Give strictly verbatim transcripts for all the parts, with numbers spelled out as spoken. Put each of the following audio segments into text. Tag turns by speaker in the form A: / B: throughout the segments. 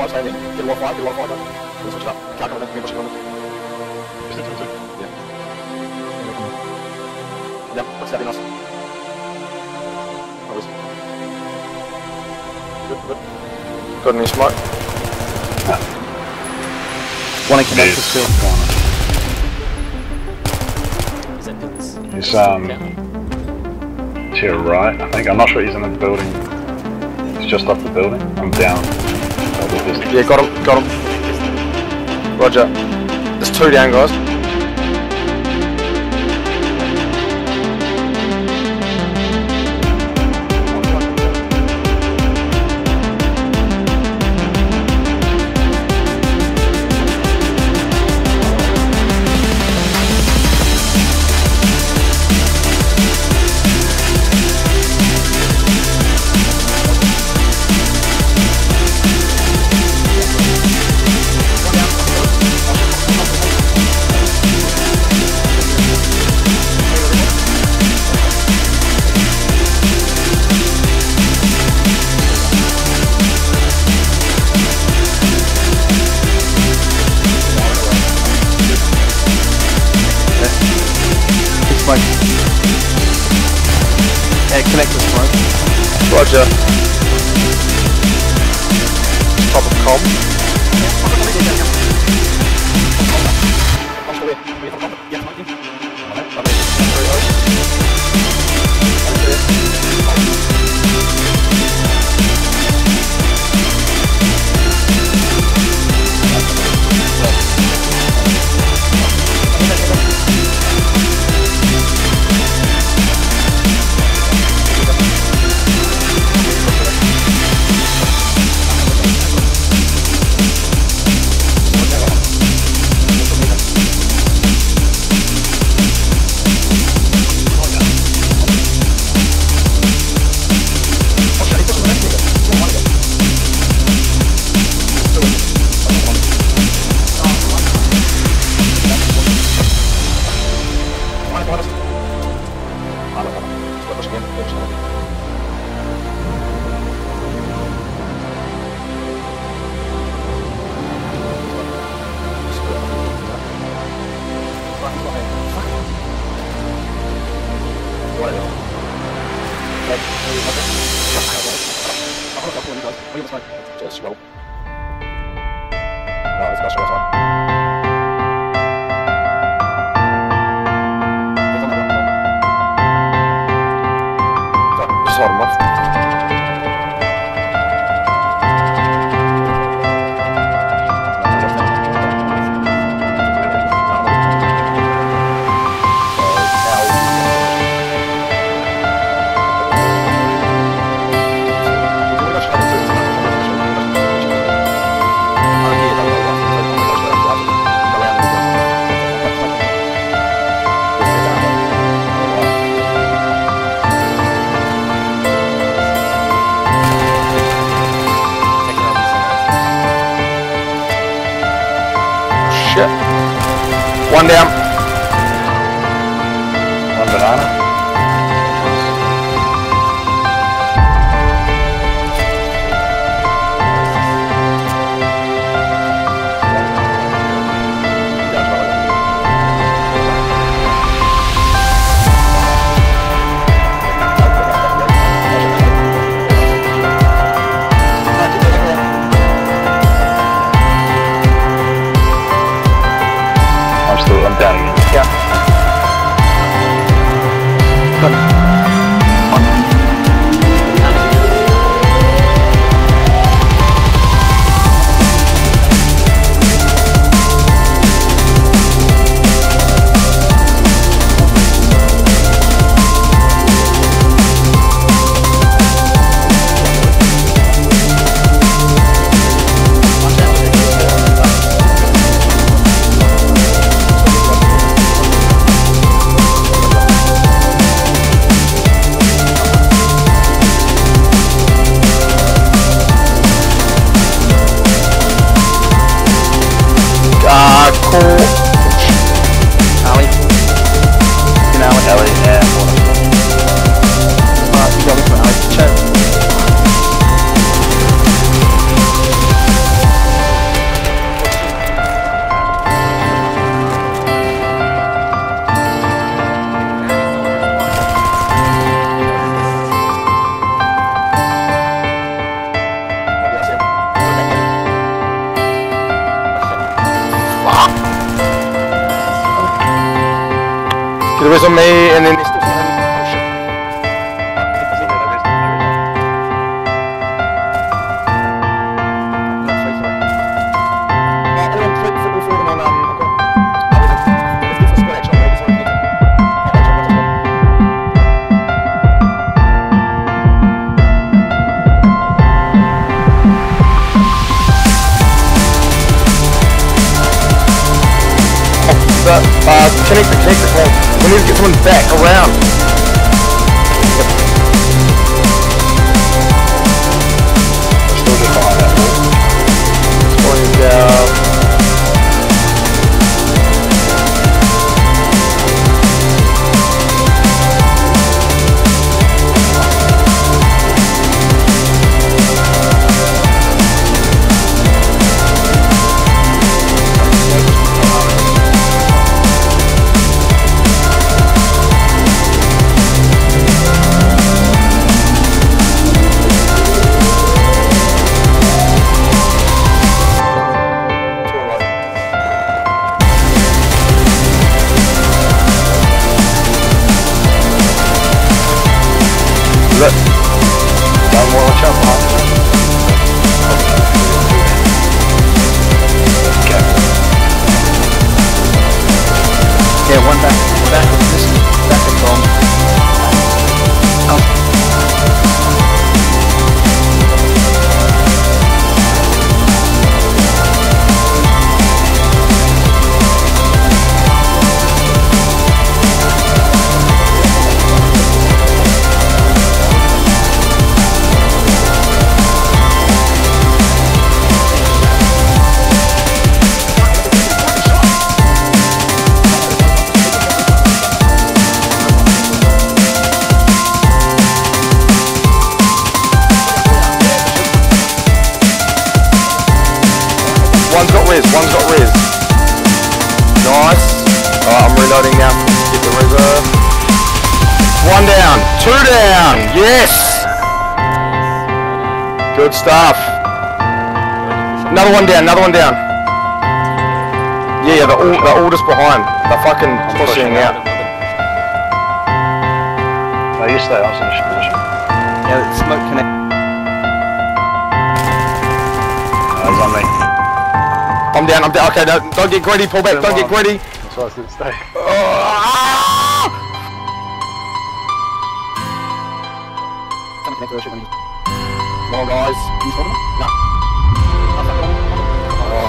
A: five, stay in. Get a one five, get a one five down. Let's switch it up. Car coming in, me pushing on it. Just two, two. Yeah. Yeah, let's step in us. Always. Good, good. Got any smoke?
B: One connector still. He's um to your right, I think. I'm not sure he's in the building. He's just off the building. I'm down.
A: Yeah, got him, got him. Roger. There's two down, guys.
C: Yeah, connect the smoke.
A: Roger. Top of com. Just roll. No, it's not sure it's on. Just hold him off. One down.
B: One banana. I'm down
A: The res on me, and then there's still some. Oh shit. Uh, connect the connect the phone. We need to get someone back around. Yep.
B: Still just behind that wall.
A: Spawning down. Look. One more, watch out behind. Yeah, one back, back, this back and bomb. Oh. One's got res, one's got res. Nice. Alright, I'm reloading now. Get the reserve. One down, two down, yes! Good stuff. Another one down, another one down. Yeah, yeah, they're all, they're all just behind. They're fucking pushing out.
B: No, you stay, I was in this position.
C: Yeah, it's smoke connect.
B: No, he's on me.
A: I'm down, I'm down. Okay, no, don't get greedy, pull back, don't get greedy.
B: That's why I said stay.
A: Oh,
C: Come connect to the ship when he's...
A: come on, guys.
C: Can you hold him?
A: No. Oh.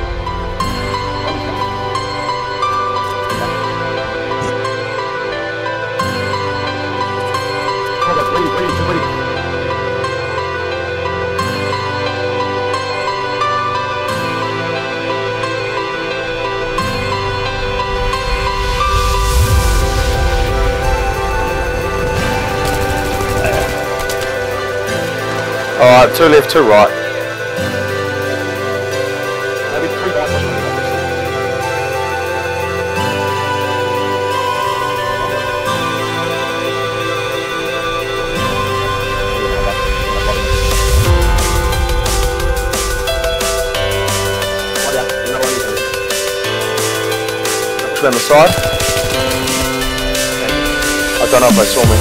A: Come on, guys, ready, ready, ready. Alright, two left, two right. Maybe three guys watching me. Push on the side. I don't know if they saw me.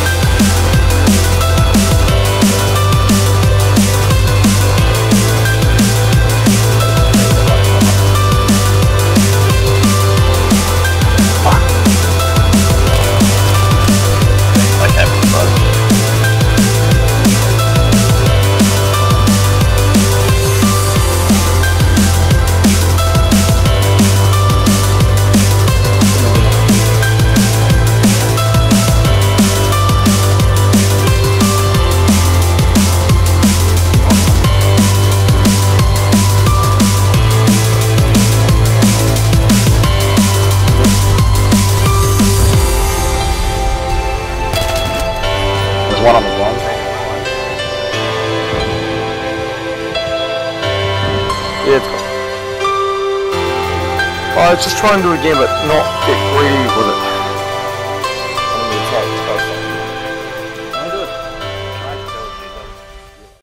B: One on the one.
A: Yeah, it's gone. Oh, I was just trying to do it again, but not get greedy with it. I'm gonna attack this place.